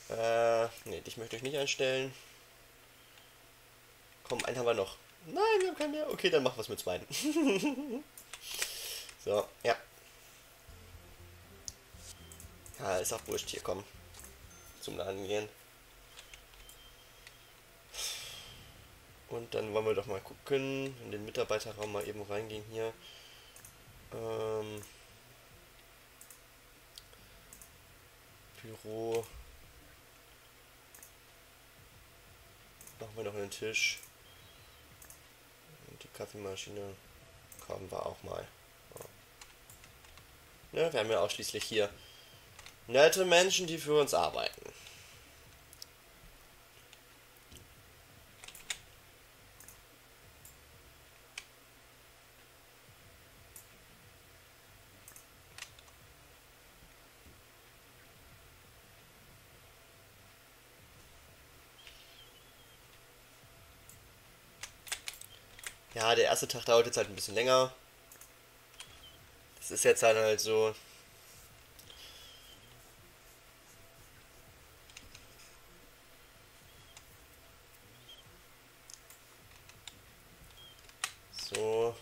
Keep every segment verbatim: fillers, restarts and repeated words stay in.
Äh, ne, dich möchte ich nicht einstellen. Komm, einen haben wir noch. Nein, wir haben keinen mehr. Okay, dann machen wir es mit zweien. So, ja. Ja, ist auch wurscht. Hier, komm. Zum Laden gehen. Und dann wollen wir doch mal gucken. In den Mitarbeiterraum mal eben reingehen hier. Ähm, Büro. Machen wir noch einen Tisch. Und die Kaffeemaschine kaufen wir auch mal. Ne, wir haben ja ausschließlich hier nette Menschen, die für uns arbeiten. Ja, der erste Tag dauert jetzt halt ein bisschen länger. Das ist jetzt halt, halt so. So.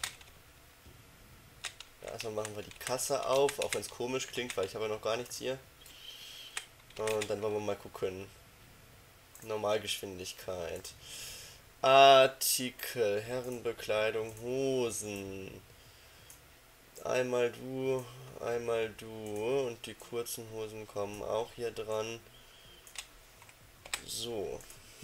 Ja, erstmal machen wir die Kasse auf, auch wenn es komisch klingt, weil ich habe ja noch gar nichts hier. Und dann wollen wir mal gucken. Normalgeschwindigkeit. Artikel, Herrenbekleidung, Hosen. Einmal du, einmal du. Und die kurzen Hosen kommen auch hier dran. So.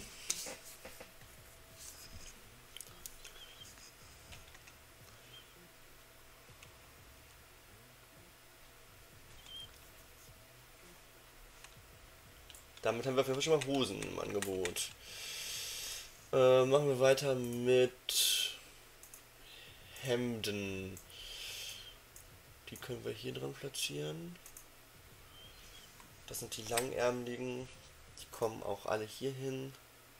Damit haben wir auf jeden Fall schon mal Hosen im Angebot. Äh, machen wir weiter mit Hemden. Die können wir hier dran platzieren. Das sind die langärmeligen. Die kommen auch alle hier hin.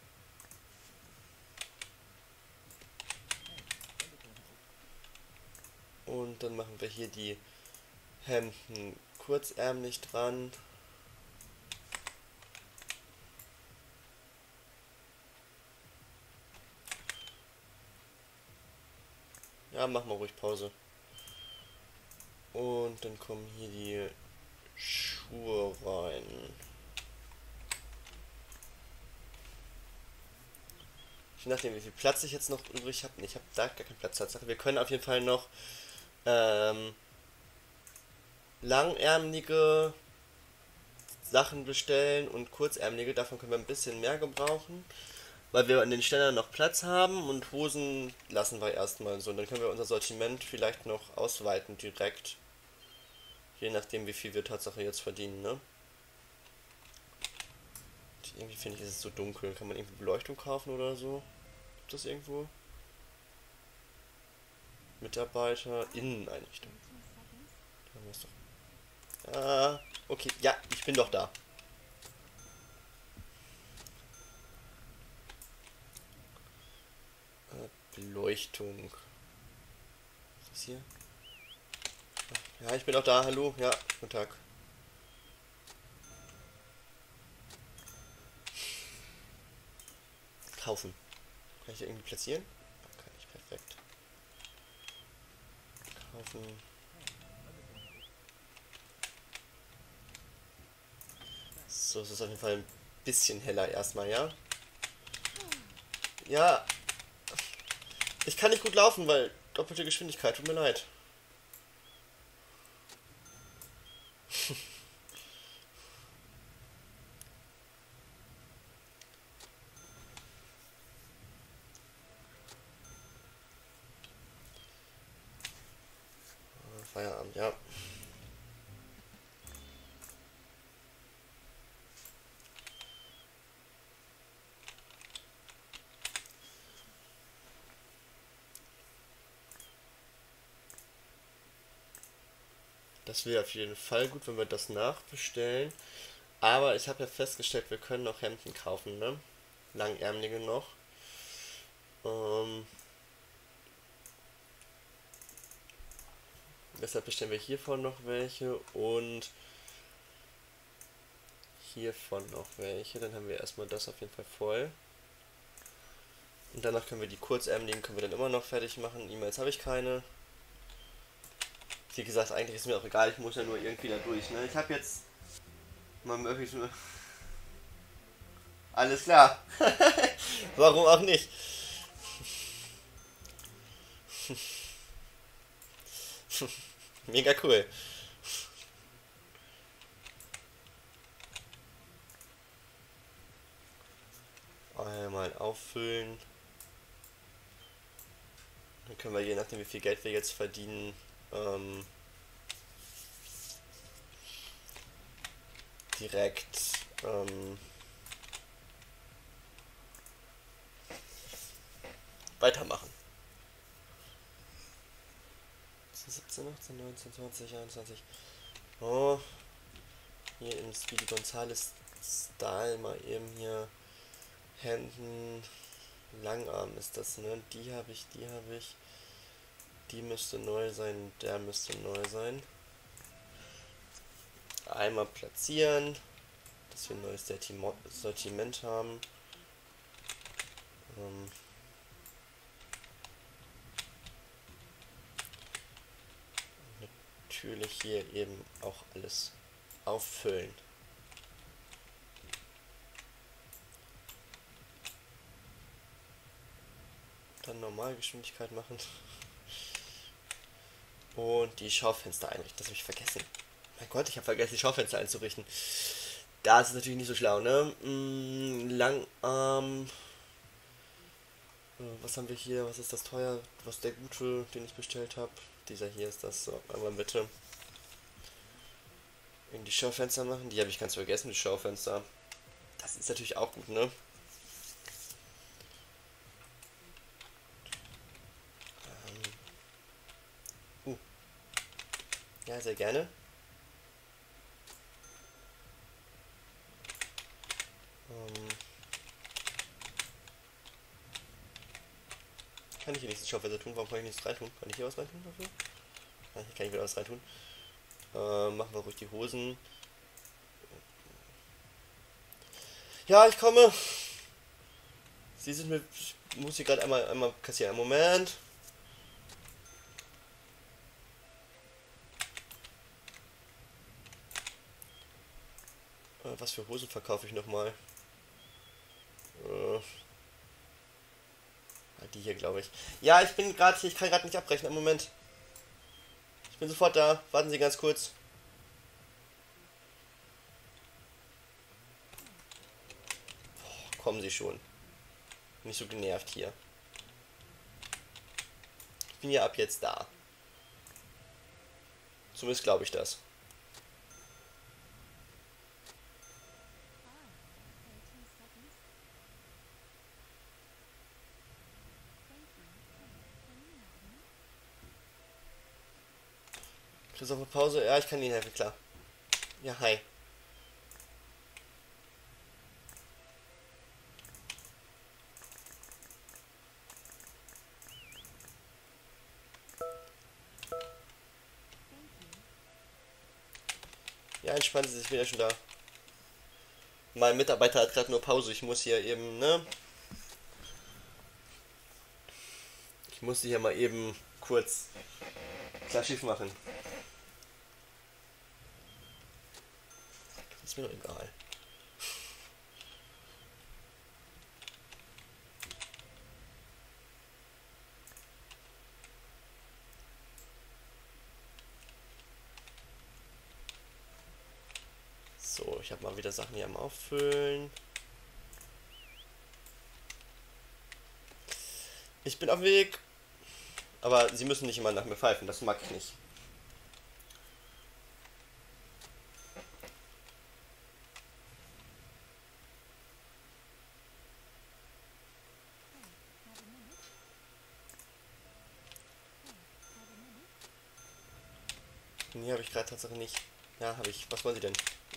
Und dann machen wir hier die Hemden kurzärmlich dran. Ja, machen wir ruhig Pause. Und dann kommen hier die Schuhe rein. Je nachdem, wie viel Platz ich jetzt noch übrig habe. Nee, ich habe da gar keinen Platz. Tatsache. Wir können auf jeden Fall noch ähm, langärmelige Sachen bestellen und kurzärmelige. Davon können wir ein bisschen mehr gebrauchen, weil wir an den Ständern noch Platz haben, und Hosen lassen wir erstmal so. Und dann können wir unser Sortiment vielleicht noch ausweiten direkt. Je nachdem, wie viel wir Tatsache jetzt verdienen, ne? Irgendwie finde ich, ist es so dunkel. Kann man irgendwie Beleuchtung kaufen oder so? Gibt das irgendwo? Mitarbeiter, Inneneinrichtung. Da haben wir es doch. Ah, okay. Ja, ich bin doch da. Äh, Beleuchtung. Was ist hier? Ja, ich bin auch da. Hallo. Ja, guten Tag. Kaufen. Kann ich hier irgendwie platzieren? Kann ich. Perfekt. Kaufen. So, es ist auf jeden Fall ein bisschen heller erstmal, ja? Ja, ich kann nicht gut laufen, weil doppelte Geschwindigkeit. Tut mir leid. Feierabend, ja. Das wäre auf jeden Fall gut, wenn wir das nachbestellen. Aber ich habe ja festgestellt, wir können noch Hemden kaufen, ne? Langärmelige noch. Ähm, Deshalb bestellen wir hiervon noch welche. Und hiervon noch welche. Dann haben wir erstmal das auf jeden Fall voll. Und danach können wir die kurzärmeligen, können wir dann immer noch fertig machen. E-Mails habe ich keine. Wie gesagt, eigentlich ist mir auch egal, ich muss ja nur irgendwie da durch. Ne? Ich habe jetzt mal möglich nur... Alles klar. Warum auch nicht? Mega cool. Einmal auffüllen. Dann können wir, je nachdem wie viel Geld wir jetzt verdienen, ähm, direkt ähm, weitermachen. siebzehn, achtzehn, neunzehn, zwanzig, einundzwanzig. Oh, hier im Speedy Gonzales Style mal eben hier Händen. Langarm ist das, ne? Die habe ich, die habe ich. Die müsste neu sein, der müsste neu sein. Einmal platzieren, dass wir ein neues Sortiment haben. Ähm Natürlich hier eben auch alles auffüllen. Dann Normalgeschwindigkeit machen. Und die Schaufenster einrichten, das habe ich vergessen. Mein Gott, ich habe vergessen, die Schaufenster einzurichten. Da ist es natürlich nicht so schlau, ne? Mm, Langarm. Was haben wir hier? Was ist das teuer? Was ist der gute, den ich bestellt habe? Dieser hier ist das. So, einmal bitte. In die Schaufenster machen. Die habe ich ganz vergessen, die Schaufenster. Das ist natürlich auch gut, ne? Ähm. Uh. Ja, sehr gerne. Ähm. Kann ich hier nichts Schaufenster tun? Warum kann ich nichts reintun? Kann ich hier was reintun dafür? Ja, hier kann ich wieder was reintun. Äh, machen wir ruhig die Hosen. Ja, ich komme. Sie sind mit. Ich muss hier gerade einmal, einmal kassieren. Moment. Äh, was für Hosen verkaufe ich nochmal? Äh, die hier, glaube ich. Ja, ich bin gerade hier. Ich kann gerade nicht abbrechen. Im Moment. Ich bin sofort da. Warten Sie ganz kurz. Boah, kommen Sie schon. Nicht so genervt hier. Ich bin ja ab jetzt da. Zumindest glaube ich das. Christopher Pause? Ja, ich kann Ihnen helfen, klar. Ja, hi. Ja, entspannen Sie sich, wieder schon da. Mein Mitarbeiter hat gerade nur Pause. Ich muss hier eben, ne? Ich musste hier mal eben kurz klar Schiff machen. Ist mir doch egal. So, ich habe mal wieder Sachen hier am Auffüllen. Ich bin auf dem Weg. Aber Sie müssen nicht immer nach mir pfeifen, das mag ich nicht. Nee, habe ich gerade tatsächlich nicht. Ja, habe ich. Was wollen Sie denn?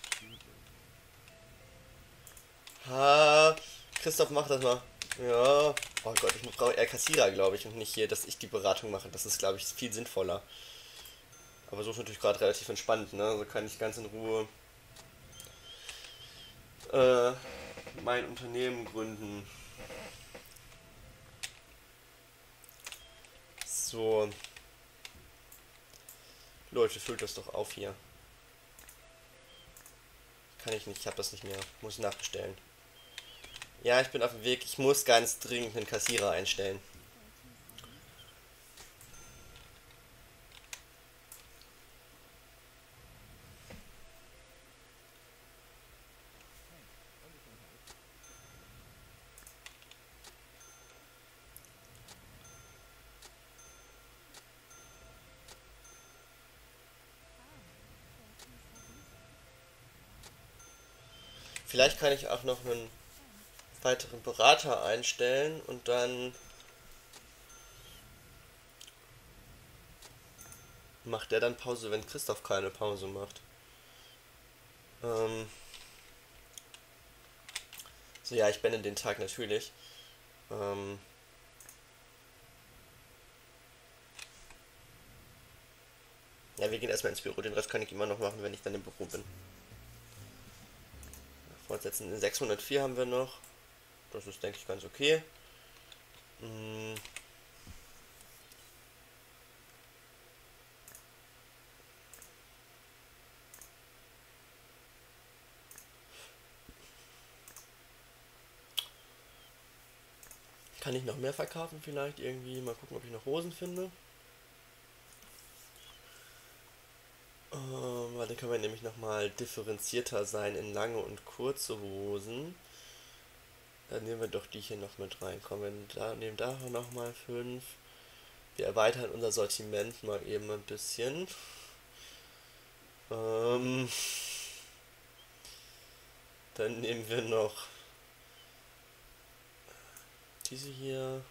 Ha, Christoph, mach das mal. Ja. Oh Gott, ich brauche eher Kassierer, glaube ich, und nicht hier, dass ich die Beratung mache. Das ist, glaube ich, viel sinnvoller. Aber so ist natürlich gerade relativ entspannt, ne? Also kann ich ganz in Ruhe äh, mein Unternehmen gründen. So. Leute, füllt das doch auf hier. Kann ich nicht, ich habe das nicht mehr. Muss ich nachbestellen. Ja, ich bin auf dem Weg. Ich muss ganz dringend einen Kassierer einstellen. Vielleicht kann ich auch noch einen weiteren Berater einstellen und dann macht der dann Pause, wenn Christoph keine Pause macht. Ähm so, ja, ich beende den Tag natürlich. Ähm ja, wir gehen erstmal ins Büro. Den Rest kann ich immer noch machen, wenn ich dann im Büro bin. Fortsetzen. sechshundertvier haben wir noch. Das ist, denke ich, ganz okay. Hm. Kann ich noch mehr verkaufen vielleicht irgendwie? Mal gucken, ob ich noch Hosen finde. Ähm, weil dann können wir nämlich nochmal differenzierter sein in lange und kurze Hosen. Dann nehmen wir doch die hier noch mit rein. Kommen wir da, nehmen da nochmal fünf. Wir erweitern unser Sortiment mal eben ein bisschen. Ähm, dann nehmen wir noch diese hier.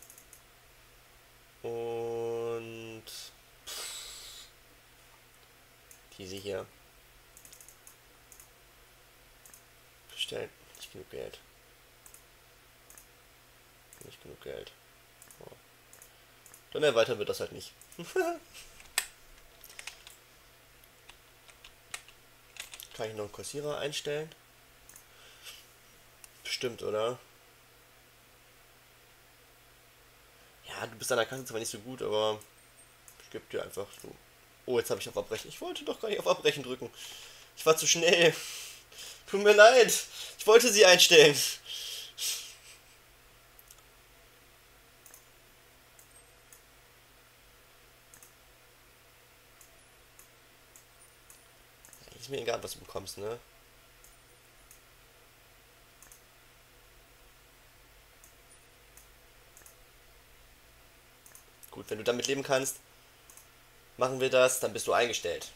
Und diese hier. Bestellen. Nicht genug Geld. Nicht genug Geld. Oh. Dann erweitern wir das halt nicht. Kann ich noch einen Kassierer einstellen? Bestimmt, oder? Ja, du bist an der Kasse zwar nicht so gut, aber ich gebe dir einfach so. Oh, jetzt habe ich auf Abbrechen. Ich wollte doch gar nicht auf Abbrechen drücken. Ich war zu schnell. Tut mir leid. Ich wollte sie einstellen. Ist mir egal, was du bekommst, ne? Gut, wenn du damit leben kannst, machen wir das, dann bist du eingestellt.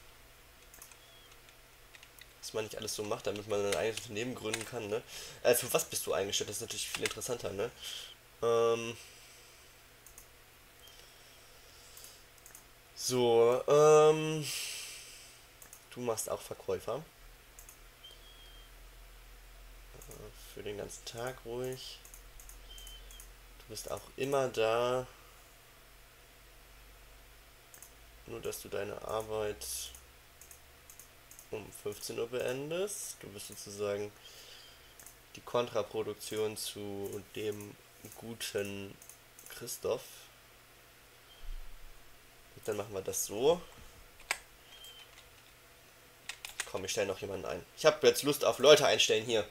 Was man nicht alles so macht, damit man ein eigenes Unternehmen gründen kann, ne? Äh, für was bist du eingestellt? Das ist natürlich viel interessanter, ne? Ähm. So, ähm. Du machst auch Verkäufer. Äh, für den ganzen Tag ruhig. Du bist auch immer da. Nur, dass du deine Arbeit um fünfzehn Uhr beendest. Du bist sozusagen die Kontraproduktion zu dem guten Christoph. Und dann machen wir das so. Komm, ich stelle noch jemanden ein. Ich habe jetzt Lust auf Leute einstellen hier.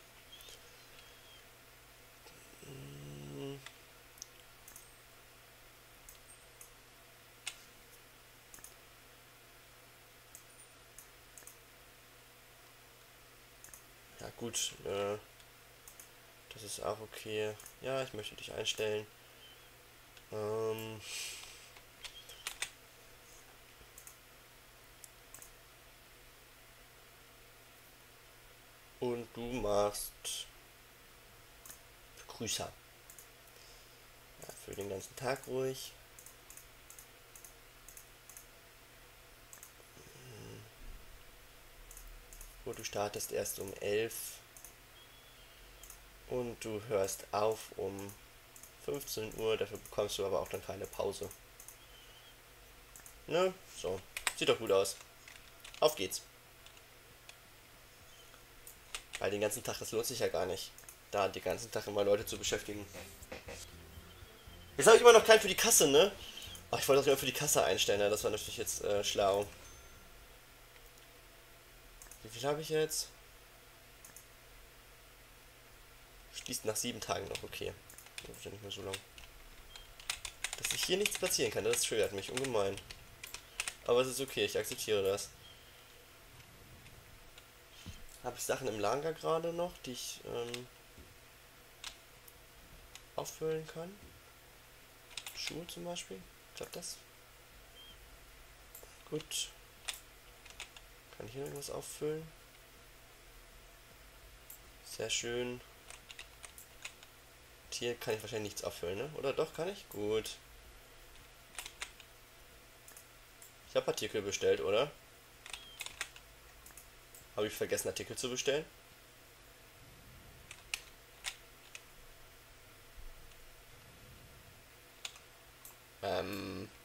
Ja gut, äh, das ist auch okay. Ja, ich möchte dich einstellen. Ähm, und du machst Grüßer. Ja, für den ganzen Tag ruhig. Und du startest erst um elf. Und du hörst auf um fünfzehn Uhr. Dafür bekommst du aber auch dann keine Pause. Ne? So. Sieht doch gut aus. Auf geht's. Weil den ganzen Tag, das lohnt sich ja gar nicht, da den ganzen Tag immer Leute zu beschäftigen. Jetzt habe ich immer noch keinen für die Kasse, ne? Ach, ich wollte das immer für die Kasse einstellen, ne? Das war natürlich jetzt äh, schlau. Wie viel habe ich jetzt? Schließt nach sieben Tagen noch, okay. Das ist ja nicht mehr so lang. Dass ich hier nichts platzieren kann, das triggert mich ungemein. Aber es ist okay, ich akzeptiere das. Habe ich Sachen im Lager gerade noch, die ich ähm, auffüllen kann? Schuhe zum Beispiel? Klappt das? Gut. Kann ich hier irgendwas auffüllen? Sehr schön. Hier kann ich wahrscheinlich nichts auffüllen, ne? Oder doch, kann ich? Gut. Ich habe Artikel bestellt, oder? Habe ich vergessen, Artikel zu bestellen? Ähm...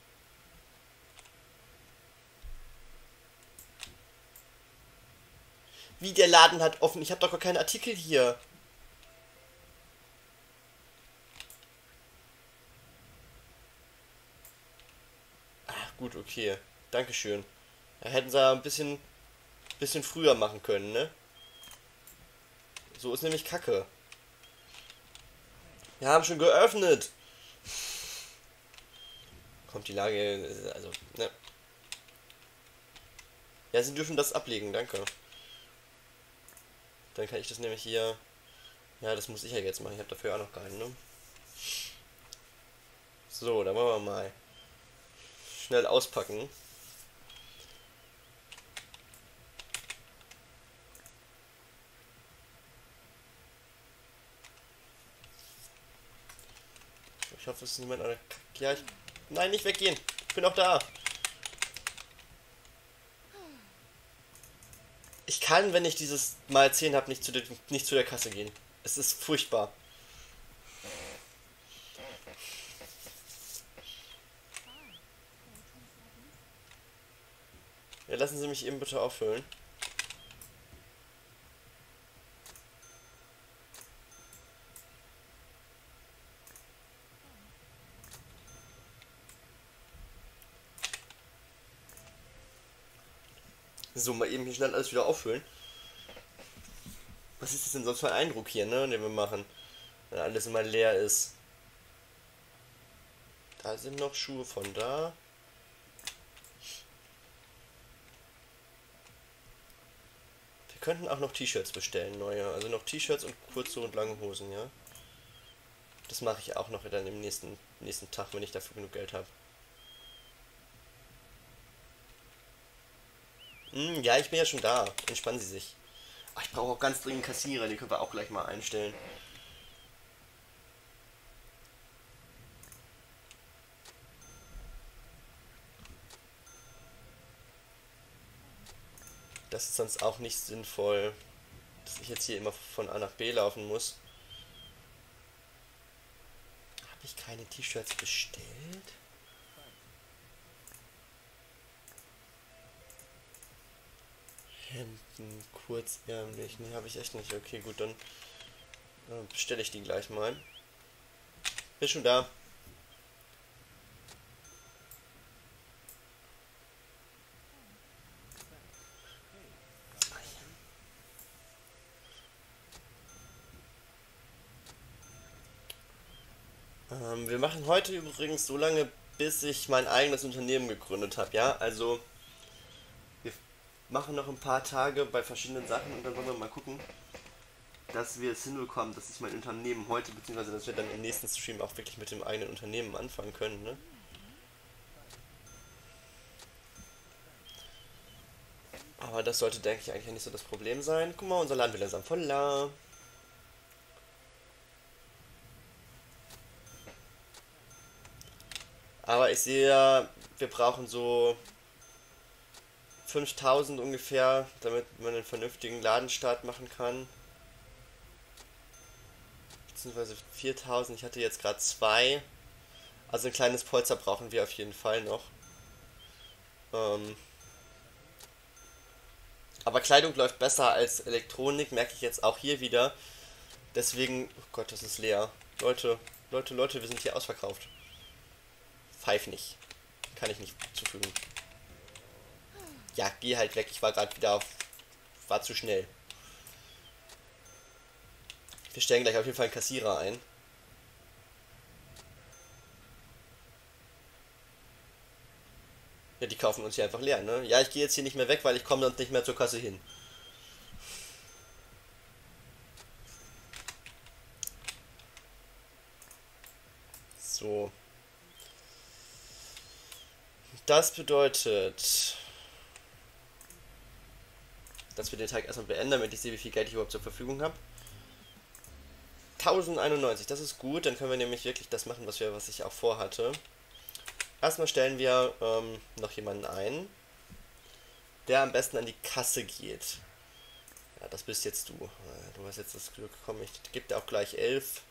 Wie, der Laden hat offen? Ich habe doch gar keine Artikel hier. Ach, gut, okay. Dankeschön. Da hätten sie ein bisschen, bisschen früher machen können, ne? So ist nämlich Kacke. Wir haben schon geöffnet. Kommt die Lage, also, ne? Ja, sie dürfen das ablegen, danke. Dann kann ich das nämlich hier... Ja, das muss ich ja jetzt machen. Ich habe dafür auch noch keinen, ne? So, dann machen wir mal. Schnell auspacken. Ich hoffe, es ist niemand an der K Ja, ich... Nein, nicht weggehen. Ich bin auch da. Ich kann, wenn ich dieses Mal zehn habe, nicht zu der, nicht zu der Kasse gehen. Es ist furchtbar. Ja, lassen Sie mich eben bitte auffüllen. So, mal eben hier schnell alles wieder auffüllen. Was ist das denn sonst für ein Eindruck hier, ne, den wir machen? Wenn alles immer leer ist. Da sind noch Schuhe von da. Wir könnten auch noch T-Shirts bestellen, neue. Also noch T-Shirts und kurze und lange Hosen, ja. Das mache ich auch noch dann im nächsten, nächsten Tag, wenn ich dafür genug Geld habe. Hm, ja, ich bin ja schon da. Entspannen Sie sich. Ach, ich brauche auch ganz dringend Kassierer, die können wir auch gleich mal einstellen. Das ist sonst auch nicht sinnvoll, dass ich jetzt hier immer von A nach B laufen muss. Habe ich keine T-Shirts bestellt? Hemden, kurzärmlich. Ne, habe ich echt nicht. Okay, gut, dann äh, bestelle ich die gleich mal. Bin schon da. Ähm, wir machen heute übrigens so lange, bis ich mein eigenes Unternehmen gegründet habe, ja? Also, wir machen noch ein paar Tage bei verschiedenen Sachen und dann wollen wir mal gucken, dass wir es hinbekommen, dass ich mein Unternehmen heute, beziehungsweise dass wir dann im nächsten Stream auch wirklich mit dem eigenen Unternehmen anfangen können, ne? Aber das sollte, denke ich, eigentlich nicht so das Problem sein. Guck mal, unser Laden wird langsam voller. Aber ich sehe ja, wir brauchen so fünftausend ungefähr, damit man einen vernünftigen Ladenstart machen kann. Beziehungsweise viertausend, ich hatte jetzt gerade zwei. Also ein kleines Polster brauchen wir auf jeden Fall noch. Ähm Aber Kleidung läuft besser als Elektronik, merke ich jetzt auch hier wieder. Deswegen, oh Gott, das ist leer. Leute, Leute, Leute, wir sind hier ausverkauft. Pfeif nicht. Kann ich nicht zufügen. Ja, geh halt weg. Ich war gerade wieder auf... War zu schnell. Wir stellen gleich auf jeden Fall einen Kassierer ein. Ja, die kaufen uns hier einfach leer, ne? Ja, ich gehe jetzt hier nicht mehr weg, weil ich komme sonst nicht mehr zur Kasse hin. So. Das bedeutet, dass wir den Tag erstmal beenden, damit ich sehe, wie viel Geld ich überhaupt zur Verfügung habe. tausendeinundneunzig, das ist gut, dann können wir nämlich wirklich das machen, was wir, was ich auch vorhatte. Erstmal stellen wir ähm, noch jemanden ein, der am besten an die Kasse geht. Ja, das bist jetzt du. Du hast jetzt das Glück, komm, ich gebe dir auch gleich elf.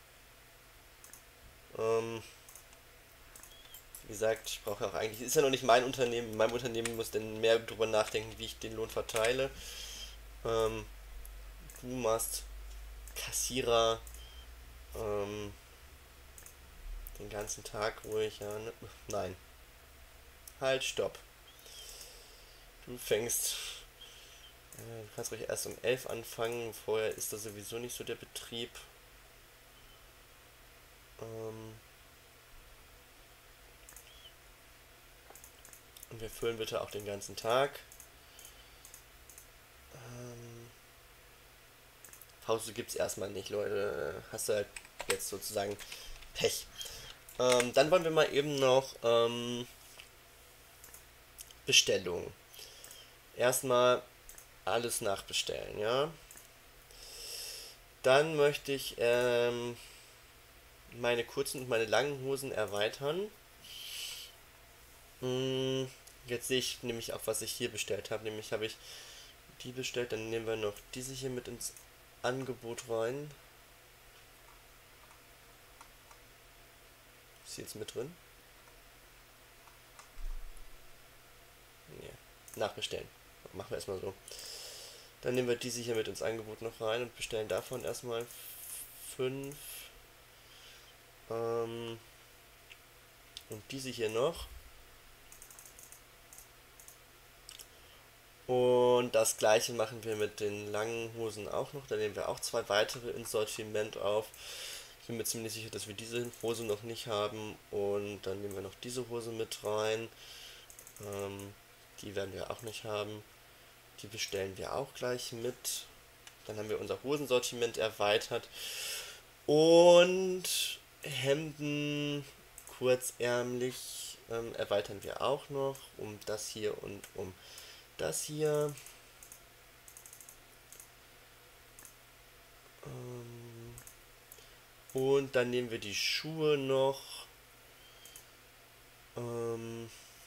Ähm, wie gesagt, ich brauche auch eigentlich, ist ja noch nicht mein Unternehmen, in meinem Unternehmen muss dann mehr drüber nachdenken, wie ich den Lohn verteile. Ähm, du machst Kassierer ähm, den ganzen Tag ruhig, ja, ne? Nein. Halt, stopp. Du fängst, äh, du kannst ruhig erst um elf anfangen, vorher ist das sowieso nicht so der Betrieb. Ähm, und wir füllen bitte auch den ganzen Tag. Ähm, Pause gibt es erstmal nicht, Leute. Hast du halt jetzt sozusagen Pech. Ähm, dann wollen wir mal eben noch ähm, Bestellung. Erstmal alles nachbestellen, ja. Dann möchte ich ähm, meine kurzen und meine langen Hosen erweitern. Hm, jetzt sehe ich nämlich auch, was ich hier bestellt habe. Nämlich habe ich die bestellt, dann nehmen wir noch diese hier mit ins Angebot rein. Ist sie jetzt mit drin? Nee. Nachbestellen. Machen wir erstmal so. Dann nehmen wir diese hier mit ins Angebot noch rein und bestellen davon erstmal fünf. Ähm, und diese hier noch. Und das gleiche machen wir mit den langen Hosen auch noch. Da nehmen wir auch zwei weitere ins Sortiment auf. Ich bin mir ziemlich sicher, dass wir diese Hose noch nicht haben. Und dann nehmen wir noch diese Hose mit rein. Ähm, die werden wir auch nicht haben. Die bestellen wir auch gleich mit. Dann haben wir unser Hosensortiment erweitert. Und Hemden kurzärmlich ähm, erweitern wir auch noch um das hier und um das hier. Ähm, und dann nehmen wir die Schuhe noch. Ähm,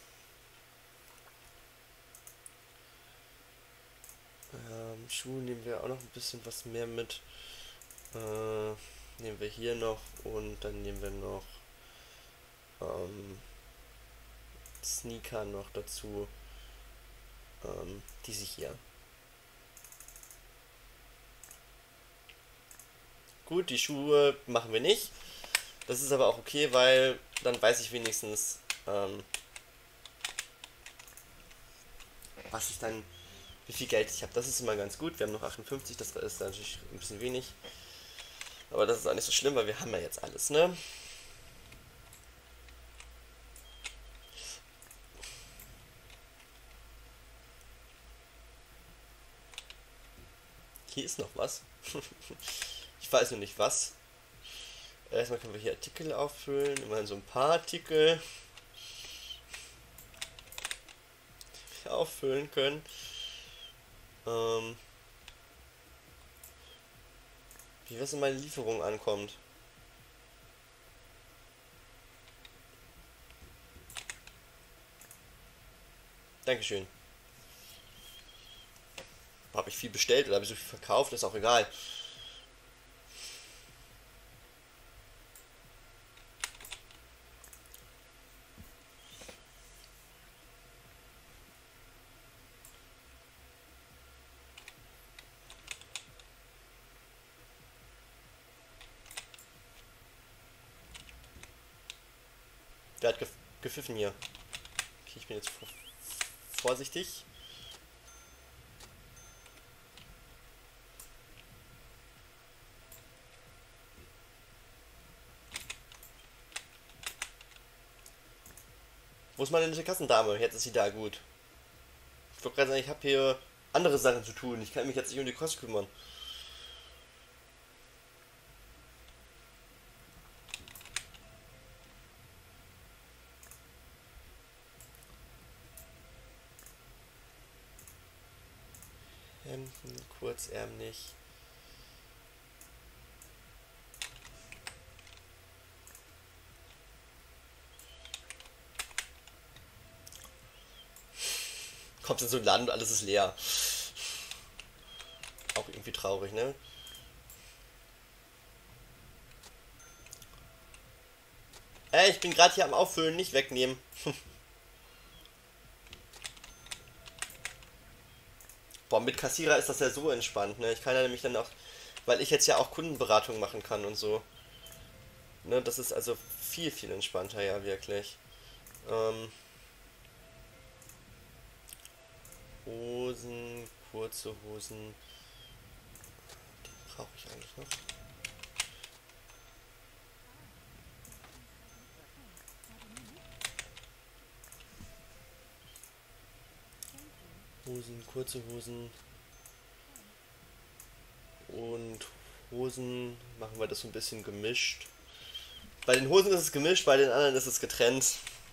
ähm, Schuhe nehmen wir auch noch ein bisschen was mehr mit. Äh, nehmen wir hier noch und dann nehmen wir noch ähm, Sneaker noch dazu. Ähm, diese hier. Gut, die Schuhe machen wir nicht. Das ist aber auch okay, weil dann weiß ich wenigstens, ähm, was ich dann, wie viel Geld ich habe. Das ist immer ganz gut. Wir haben noch achtundfünfzig, das ist natürlich ein bisschen wenig. Aber das ist auch nicht so schlimm, weil wir haben ja jetzt alles, ne? Hier ist noch was. Ich weiß noch nicht was. Erstmal können wir hier Artikel auffüllen. Immerhin so ein paar Artikel die wir auffüllen können. Ähm, wie was in meine Lieferung ankommt. Dankeschön. Habe ich viel bestellt oder habe ich so viel verkauft? Ist auch egal. Wer hat gef gepfiffen hier? Okay, ich bin jetzt vorsichtig. Wo ist meine nette Kassendame? Jetzt ist sie da, gut. Ich wollte gerade sagen, ich habe hier andere Sachen zu tun. Ich kann mich jetzt nicht um die Kost kümmern. Hemden, kurzärmlich. Kommt in so ein Laden und alles ist leer. Auch irgendwie traurig, ne? Ey, ich bin gerade hier am Auffüllen, nicht wegnehmen. Boah, mit Kassierer ist das ja so entspannt, ne? Ich kann ja nämlich dann auch, weil ich jetzt ja auch Kundenberatung machen kann und so. Ne, das ist also viel, viel entspannter, ja, wirklich. Ähm, Hosen, kurze Hosen. Die brauche ich eigentlich noch. Hosen, kurze Hosen. Und Hosen machen wir das so ein bisschen gemischt. Bei den Hosen ist es gemischt, bei den anderen ist es getrennt.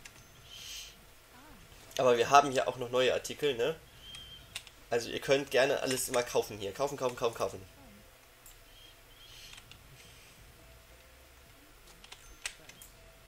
Aber wir haben hier auch noch neue Artikel, ne? Also ihr könnt gerne alles immer kaufen hier. Kaufen, kaufen, kaufen, kaufen.